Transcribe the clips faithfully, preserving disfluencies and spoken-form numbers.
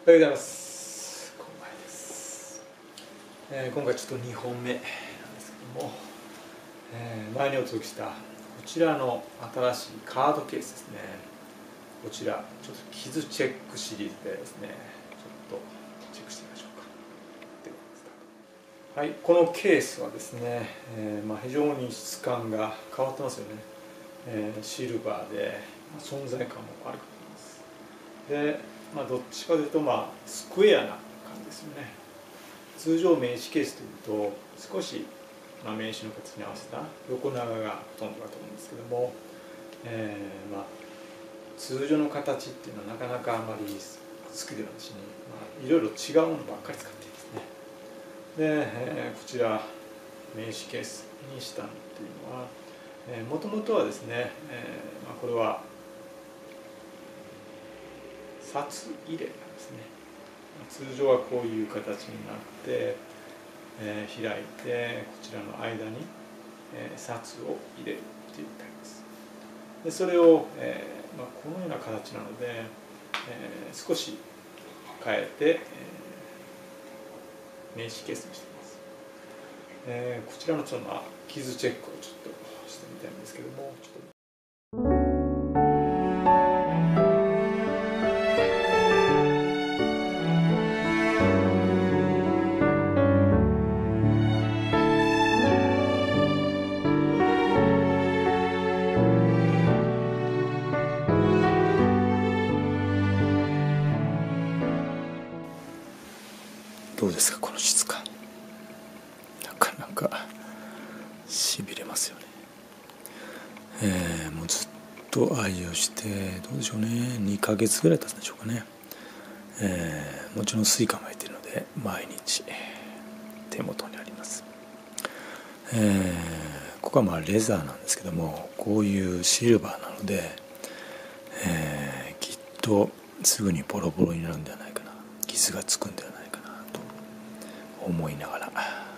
おはようございます。こんばんはです。えー、今回ちょっとにほんめなんですけども、えー、前にお届けしたこちらの新しいカードケースですね。こちらちょっと傷チェックシリーズでですね、ちょっとチェックしてみましょうか。ではスタート。はい、このケースはですね、えーまあ、非常に質感が変わってますよね。えー、シルバーで、まあ、存在感もあるかと思います。でまあ、どっちかというと、まあ、スクエアな感じですよね。通常名刺ケースというと少し、まあ、名刺の形に合わせた横長がほとんどだと思うんですけども、えーまあ、通常の形っていうのはなかなかあまり好きではなしに、まあ、いろいろ違うものばっかり使っていますね。で、えー、こちら名刺ケースにしたっていうのはもともとはですね、えーまあ、これは札入れなんですね。通常はこういう形になって、えー、開いてこちらの間に、えー、札を入れるというタイプです。でそれを、えーまあ、このような形なので、えー、少し変えて、えー、名刺ケースにしています。えー、こちらのちょっと、まあ、傷チェックをちょっとしてみたいんですけども、ちょっとどうですか、この質感。なかなかしびれますよね。えー、もうずっと愛用してどうでしょうね、にかげつぐらい経つんでしょうかね。えー、もちろんスイカも入っているので毎日手元にあります。えー、ここはまあレザーなんですけども、こういうシルバーなので、えー、きっとすぐにボロボロになるんではないかな、傷がつくんではないかなと思いながら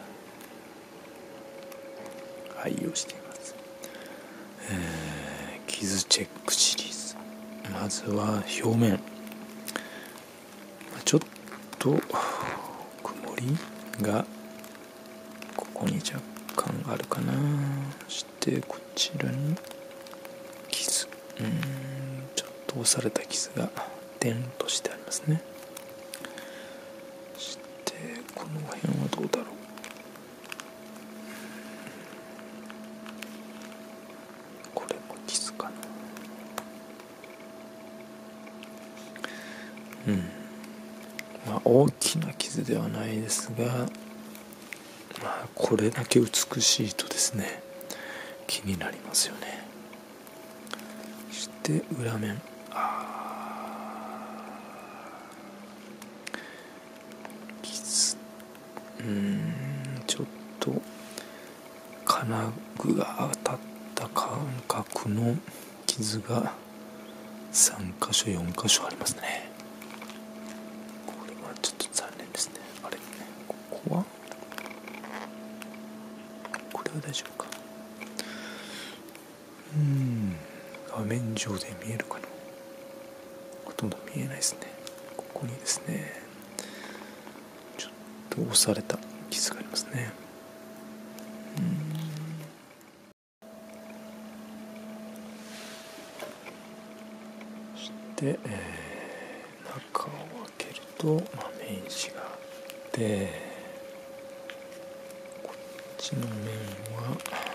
愛用しています。えー、傷チェックシリーズ、まずは表面、ちょっと曇りがここに若干あるかな。そしてこちらに傷、うーんちょっと押された傷が点としてありますね。そしてこの辺はどうだろう。これも傷かな。うんまあ大きな傷ではないですが、まあこれだけ美しいとですね、気になりますよね。そして裏面、あ傷、うーんちょっと金具が当たった感覚の傷がさんかしょよんかしょありますね。これはちょっと残念ですね。あれ、ここはこれは大丈夫か。うーん画面上で見えるかな。ほとんど見えないですね。ここにですね、ちょっと押された傷がありますね。うーんそして、えー、中を開けると、まあ、名刺があって、こっちの面は、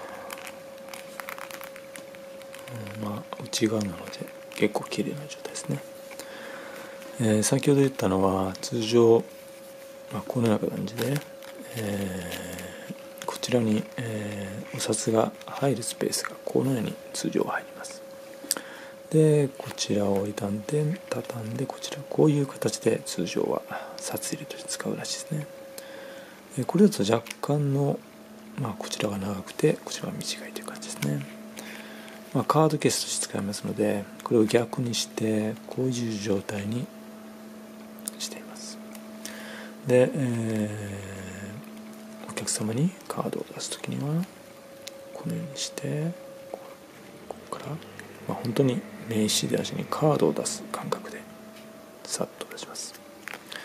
うん、まあ内側なので結構綺麗な状態ですね。えー、先ほど言ったのは通常、まあ、このような感じで、えー、こちらに、えー、お札が入るスペースがこのように通常は入ります。でこちらを傷んで畳んで、こちらこういう形で通常は札入れとして使うらしいですね。でこれだと若干の、まあ、こちらが長くてこちらが短いという感じですね。まあ、カードケースとして使いますので、これを逆にしてこういう状態にしています。で、えー、お客様にカードを出すときにはこのようにして、ここから、まあ、本当に名刺ではなしにカードを出す感覚でさっと出します。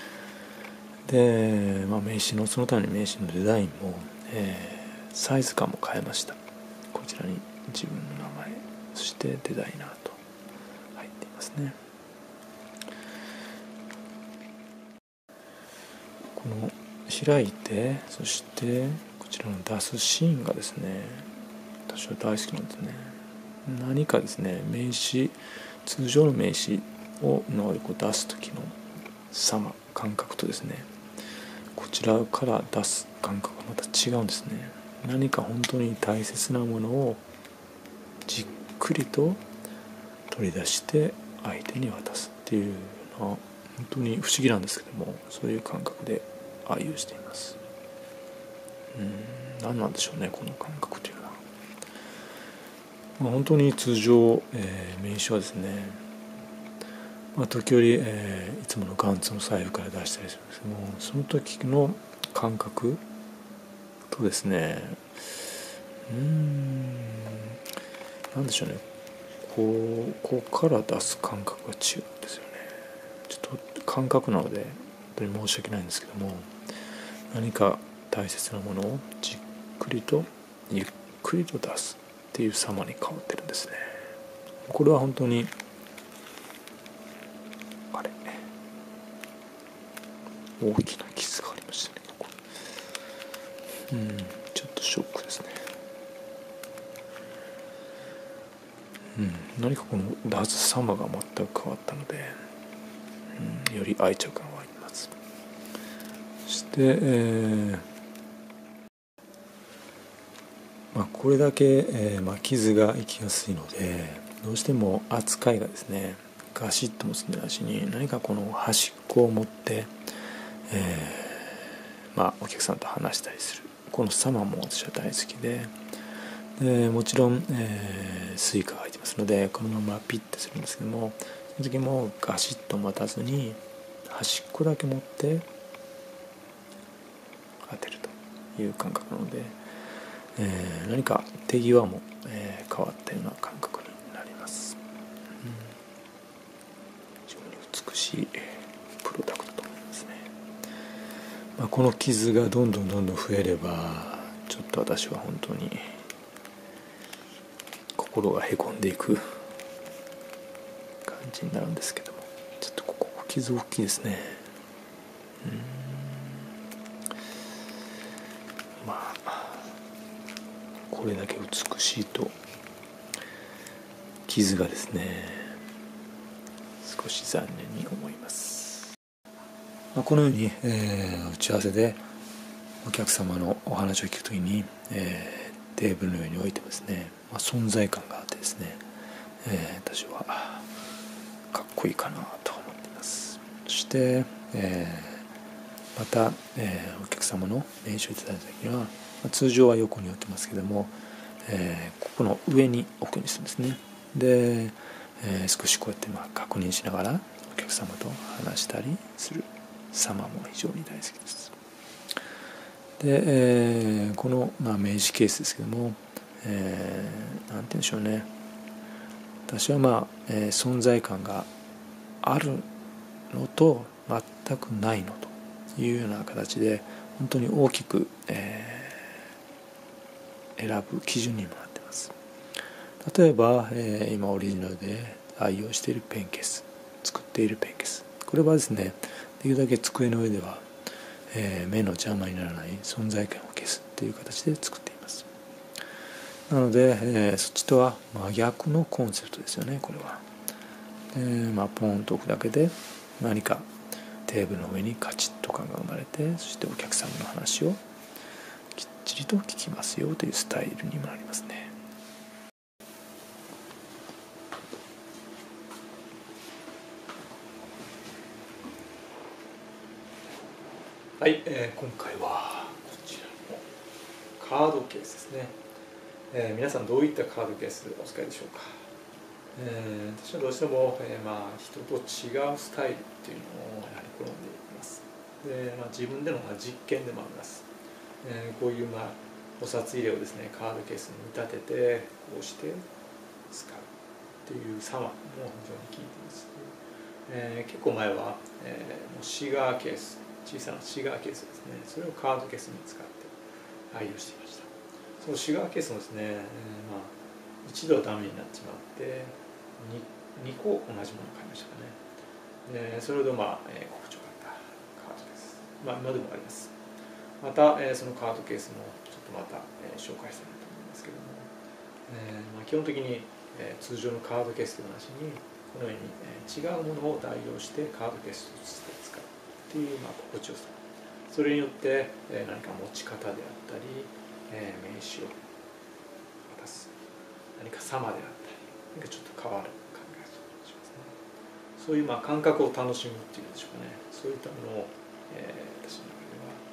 で、まあ、名刺のそのために名刺のデザインも、えー、サイズ感も変えました。こちらに自分の名前、そしてデザイナーと入っていますね。この開いて、そしてこちらの出すシーンがですね、私は大好きなんですね。何かですね、名刺、通常の名刺をのこう出す時の様、感覚とですね、こちらから出す感覚がまた違うんですね。何か本当に大切なものをじっくりと取り出して相手に渡すっていうのは本当に不思議なんですけども、そういう感覚で愛用しています。うん、何なんでしょうね、この感覚というのは。まあ、本当に通常、えー、名刺はですね、まあ、時折、えー、いつものガンツの財布から出したりするんですけども、その時の感覚とですね、うーん、なんでしょうね、こう、ここから出す感覚が違うんですよね。ちょっと感覚なので本当に申し訳ないんですけども、何か大切なものをじっくりとゆっくりと出すっていう様に変わってるんですね。これは本当にあれ大きな傷がありましたね。ここ、うん、ちょっとショックですね。うん、何かこの出す様が全く変わったので、うん、より愛着感が湧いてます。そして、えーまあ、これだけ、えーまあ、傷がいきやすいので、どうしても扱いがですね、ガシッともすんでなしに、何かこの端っこを持って、えーまあ、お客さんと話したりするこの様も私は大好きで、でもちろん、えー、スイカが入ってますので、このままピッてするんですけども、その時もガシッと待たずに端っこだけ持って当てるという感覚なので、えー、何か手際も、えー、変わったような感覚になります。うん、非常に美しいプロダクトと思いますね。まあ、この傷がどんどんどんどん増えれば、ちょっと私は本当に心がへこんでいく感じになるんですけども、ちょっとここ傷大きいですね。うん、まあこれだけ美しいと傷がですね、少し残念に思います。まあ、このように、えー、打ち合わせでお客様のお話を聞くときに、えー、テーブルの上に置いてですね、まあ、存在感があってですね、えー、私はかっこいいかなと思っています。そして、えー、また、えー、お客様の名刺をいただいたときには、まあ、通常は横に置きますけども、えー、ここの上に置くんですんですね。で、えー、少しこうやってまあ確認しながらお客様と話したりする様も非常に大好きです。で、えー、この、まあ、名刺ケースですけども、えー、なんて言うんでしょうね、私はまあ、えー、存在感があるのと全くないのというような形で本当に大きく、えー、選ぶ基準にもなっています。例えば、えー、今オリジナルで愛用しているペンケース、作っているペンケース、これはですね、できるだけ机の上では、えー、目の邪魔にならない存在感を消すという形で作っています。なので、えー、そっちとは真逆のコンセプトですよね、これは。えーまあ、ポンと置くだけで何かテーブルの上にカチッと感が生まれて、そしてお客様の話をきっちりと聞きますよというスタイルにもなりますね。はい、えー、今回はこちらのカードケースですね。えー、皆さんどういったカードケースお使いでしょうか。えー、私はどうしても、えーまあ、人と違うスタイルっていうのをやはり好んでいます。で、まあ、自分での実験でもあります。えー、こういう、まあ、お札入れをですね、カードケースに見立ててこうして使うっていう様も非常に効いています。 えー、結構前は、えー、もうシガーケース、小さなシガーケースですね、それをカードケースに使って愛用していました。そのシガーケースもですね、えー、まあ一度ダメになっちまって 2, 2個同じものを買いましたかね。でそれほどまあ、えー、心地よかったカードケース、まあ今でもあります。また、えー、そのカードケースもちょっとまた、えー、紹介したいと思いますけども、えーまあ、基本的に、えー、通常のカードケースと同じにこのように、えー、違うものを代用してカードケースとして使うっていう、まあ、心地よさ、それによって、えー、何か持ち方であったり、えー、名刺を渡す何か様であったり何かちょっと変わる感じがしますね。そういうまあ感覚を楽しむっていうんでしょうかね、そういったものを、えー、私の中では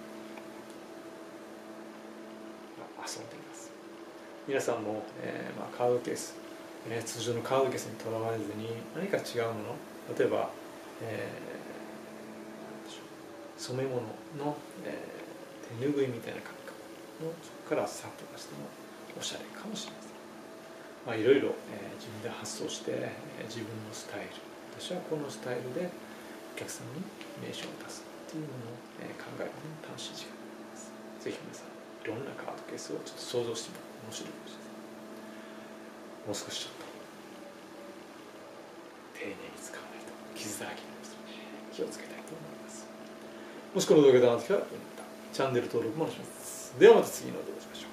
遊んでいます。皆さんも、えーまあ、カードケース、えー、通常のカードケースにとらわれずに何か違うもの、例えば、えー、染め物の、えー、手ぬぐいみたいな感覚のそこからさっと出してもおしゃれかもしれません。まあ、いろいろ、えー、自分で発想して、えー、自分のスタイル、私はこのスタイルでお客さんに名刺を出すっていうものを、えー、考えるのに楽しい時間になります。ぜひ皆さんいろんなカードケースをちょっと想像してみると面白いかもしれません。もう少しちょっと丁寧に使わないと傷だらけになりますので気をつけたいと思います。もしこの動画が楽しかったらチャンネル登録もお願いします。ではまた次の動画でお会いしましょう。